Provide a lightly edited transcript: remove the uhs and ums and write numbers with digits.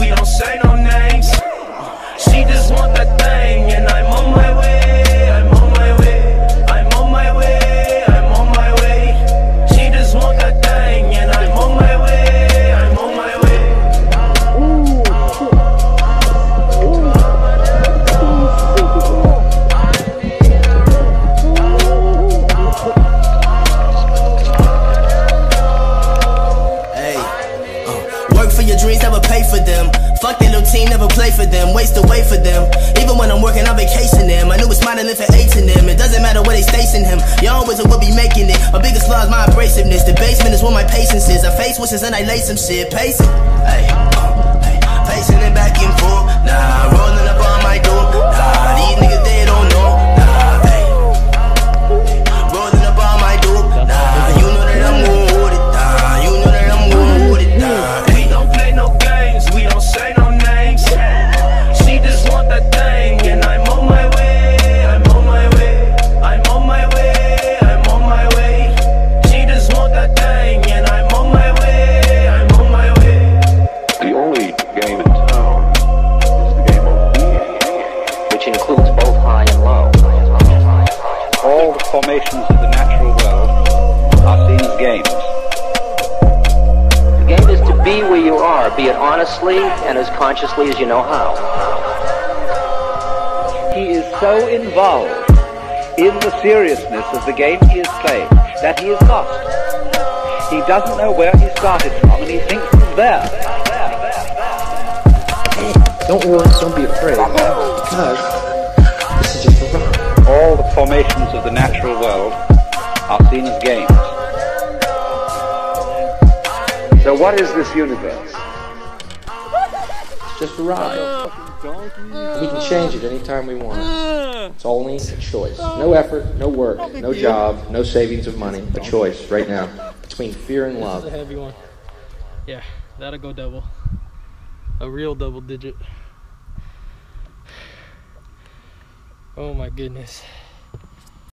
we don't say no names. She just want that thing, and I'm on my way, I'm on my way, I'm on my way, I'm on my way. She just want that thing, and I'm on my way, I'm on my way. Work for your dreams, never pay for them. Fuck that little team, never play for them. Waste away for them. Even when I'm working, I vacation them. I knew it's mine and live for 8 in them. It doesn't matter where they station him. You always will be making it. My biggest flaw is my abrasiveness. The basement is where my patience is. I face wishes and I lay some shit. Pacing, hey, pacing and back and forth. Nah, rolling up on my door. Nah, these niggas they don't know. Nah, hey, rolling up on my door. Nah, you know that I'm gon' hold it. Nah, you know that I'm gon' hold it. Nah, We don't play no games, we don't say no names. She just want that thing, and I'm on my way, I'm on my way, I'm on my way, I'm on my way. She just want that thing, and I'm on my way, I'm on my way. The only game in town is the game of being, which includes both high and low. All the formations of the natural world are seen as games. The game is to be where you are, be it honestly and as consciously as you know how. He is so involved in the seriousness of the game he is playing that he is lost. He doesn't know where he started from and he thinks he's there. Don't worry, don't be afraid, because this is just a ride. All the formations of the natural world are seen as games. So what is this universe? It's just a ride. We can change it anytime we want. It's only a choice. No effort, no work, no job, no savings of money. A choice right now between fear and love. This is a heavy one. Yeah, that'll go double. A real double digit. Oh my goodness.